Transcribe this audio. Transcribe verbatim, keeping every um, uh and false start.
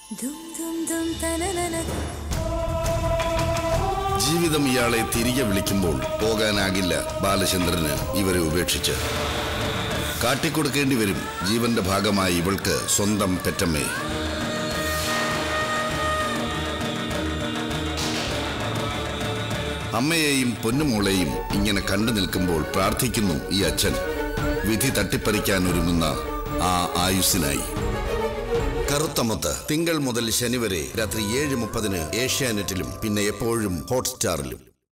ജീവിതം ഇയാളെ തിരികെ വിളിക്കുമ്പോൾ പോകാനാകില്ല ബാലചന്ദ്രന് ഇവരെ ഉപേക്ഷിച്ച്. കാട്ടിക്കൊടുക്കേണ്ടി വരും ജീവന്റെ ഭാഗമായി ഇവൾക്ക് സ്വന്തം പെറ്റമ്മയെ. അമ്മയെയും പൊന്നുമോളെയും ഇങ്ങനെ കണ്ടു നിൽക്കുമ്പോൾ പ്രാർത്ഥിക്കുന്നു ഈ അച്ഛൻ, വിധി തട്ടിപ്പറിക്കാൻ ഒരുങ്ങുന്ന ആ ആയുസ്സിനായി. കറുത്തമുത്ത് തിങ്കൾ മുതൽ ശനി വരെ രാത്രി ഏഴ് മുപ്പതിന് ഏഷ്യാനെറ്റിലും പിന്നെ എപ്പോഴും ഹോട്ട്സ്റ്റാറിലും.